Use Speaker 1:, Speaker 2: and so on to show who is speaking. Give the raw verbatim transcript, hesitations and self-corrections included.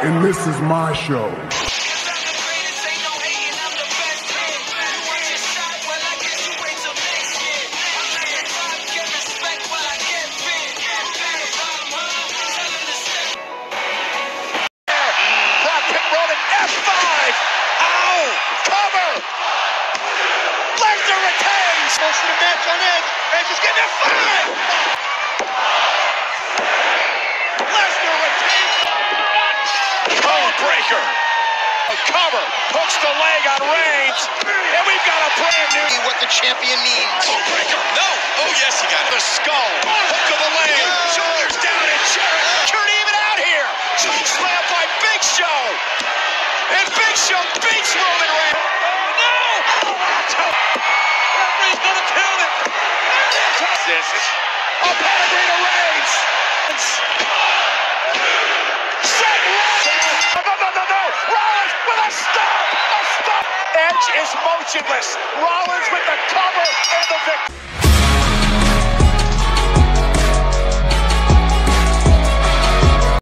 Speaker 1: and this is my show.
Speaker 2: F five! Ow! Cover! Lesnar retains! Most of the match on edge. And just getting F five! Lesnar retains! Cone breaker! A cover! Hooks the leg on Reigns! And we've got a brand new... What the champion needs. Cone breaker! No! Oh yes, he got it. The skull! Hook of the leg! Shoulders down and Jarrett! Turn even out here! Choke slam by Big Show! And Big Show beats Roman Reigns. Oh, no! Referee's gonna count it. This is a pedigree to Reigns. Seth Rollins. No, no, no, no. Rollins with a stop. A stop. Edge is motionless. Rollins with the